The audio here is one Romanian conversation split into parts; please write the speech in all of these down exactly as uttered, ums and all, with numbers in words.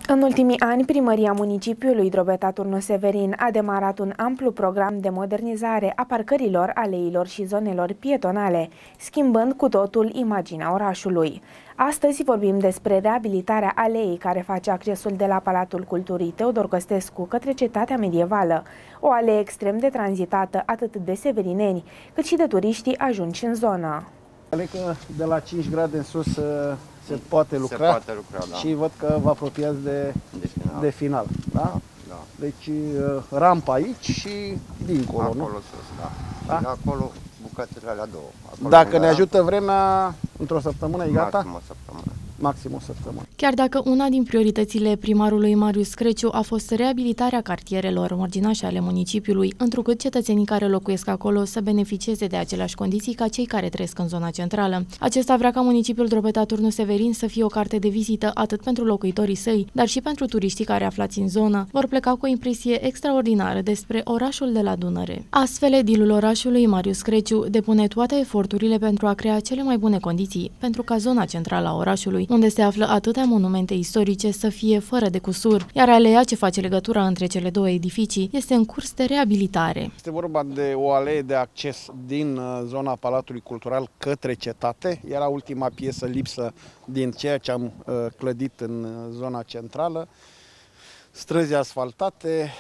În ultimii ani, primăria municipiului Drobeta-Turnu Severin a demarat un amplu program de modernizare a parcărilor, aleilor și zonelor pietonale, schimbând cu totul imaginea orașului. Astăzi vorbim despre reabilitarea aleei care face accesul de la Palatul Culturii Teodor Căstescu către Cetatea Medievală, o alee extrem de tranzitată atât de severineni, cât și de turiștii ajunși în zonă. Înțeleg că de la cinci grade în sus se poate lucra, se poate lucra da. Și văd că vă apropiați de, de final. De final da? Da. Deci rampa aici și dincolo, acolo nu? sus, da. Da? Și acolo bucățile alea două. Acolo Dacă ne ajută vremea, într-o săptămână e gata? Maxim o săptămână. Maxim o săptămână. Chiar dacă una din prioritățile primarului Marius Creciu a fost reabilitarea cartierelor marginașe ale municipiului, întrucât cetățenii care locuiesc acolo să beneficieze de aceleași condiții ca cei care trăiesc în zona centrală. Acesta vrea ca municipiul Drobeta-Turnu Severin să fie o carte de vizită atât pentru locuitorii săi, dar și pentru turiștii care aflați în zonă, vor pleca cu o impresie extraordinară despre orașul de la Dunăre. Astfel, edilul orașului Marius Creciu depune toate eforturile pentru a crea cele mai bune condiții pentru ca zona centrală a orașului, unde se află atâtea monumente istorice, să fie fără de cusur, iar aleea ce face legătura între cele două edificii este în curs de reabilitare. Este vorba de o alee de acces din zona Palatului Cultural către cetate. Era ultima piesă lipsă din ceea ce am clădit în zona centrală. Străzi asfaltate,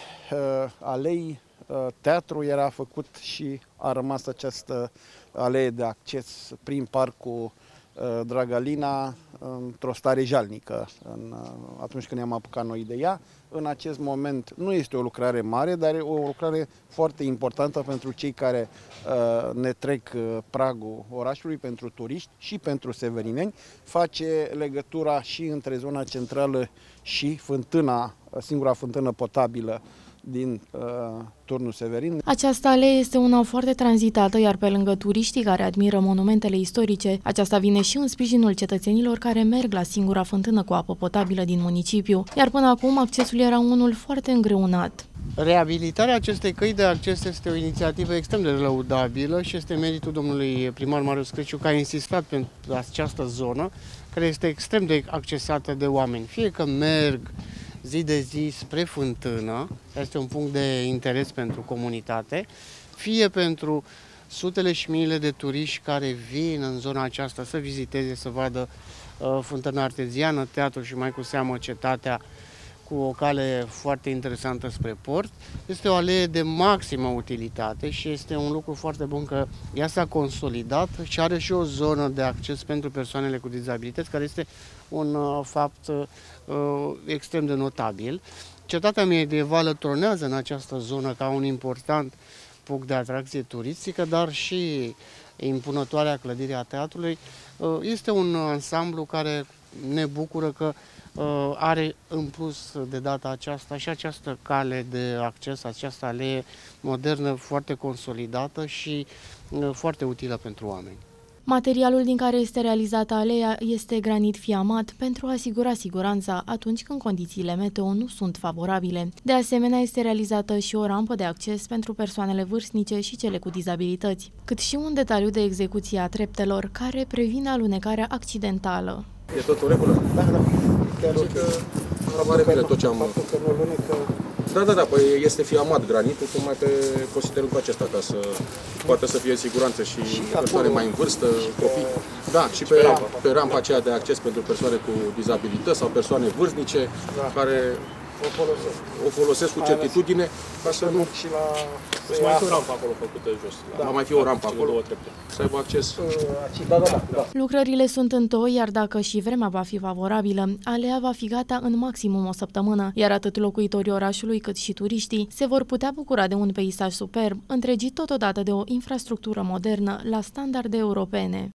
alei, teatru era făcut și a rămas această alee de acces prin parcul Dragalina într-o stare jalnică în, atunci când ne-am apucat noi de ea. În acest moment nu este o lucrare mare, dar e o lucrare foarte importantă pentru cei care uh, ne trec pragul orașului, pentru turiști și pentru severineni. Face legătura și între zona centrală și fântâna, singura fântână potabilă din uh, Turnul Severin. Această alee este una foarte tranzitată, iar pe lângă turiștii care admiră monumentele istorice, aceasta vine și în sprijinul cetățenilor care merg la singura fântână cu apă potabilă din municipiu, iar până acum accesul era unul foarte îngreunat. Reabilitarea acestei căi de acces este o inițiativă extrem de lăudabilă și este meritul domnului primar Marius Creciu, care a insistat pentru această zonă, care este extrem de accesată de oameni, fie că merg zi de zi spre fântână, este un punct de interes pentru comunitate, fie pentru sutele și miile de turiști care vin în zona aceasta să viziteze, să vadă uh, fântâna arteziană, teatru și mai cu seamă cetatea, cu o cale foarte interesantă spre port. Este o alee de maximă utilitate și este un lucru foarte bun că ea s-a consolidat și are și o zonă de acces pentru persoanele cu dizabilități, care este un uh, fapt uh, extrem de notabil. Cetatea medievală tronează în această zonă ca un important punct de atracție turistică, dar și impunătoarea clădirea teatrului. Uh, este un ansamblu care ne bucură că are în plus de data aceasta și această cale de acces, această alee modernă foarte consolidată și foarte utilă pentru oameni. Materialul din care este realizată aleea este granit fiamat pentru a asigura siguranța atunci când condițiile meteo nu sunt favorabile. De asemenea, este realizată și o rampă de acces pentru persoanele vârstnice și cele cu dizabilități, cât și un detaliu de execuție a treptelor care previne alunecarea accidentală. E tot în regulă? Da, da. Chiar că rămâne bine tot ce am... Da, da, da, păi este fiamat granitul tocmai pe considerul acesta, ca să poată să fie în siguranță și, și persoane mai în vârstă, copii. Pe, da, și pe, pe, rampa, pe rampa aceea de acces pentru persoane cu dizabilități sau persoane vârstnice, da, care o folosesc, o folosesc cu certitudine, ca să nu... Și la... Să mai fi o rampă acolo făcută jos, da, va mai fi o rampă acolo, două trepte, să aibă acces. Da, da, da, da. Lucrările sunt în toi, iar dacă și vremea va fi favorabilă, alea va fi gata în maximum o săptămână, iar atât locuitorii orașului cât și turiștii se vor putea bucura de un peisaj superb, întregit totodată de o infrastructură modernă la standarde europene.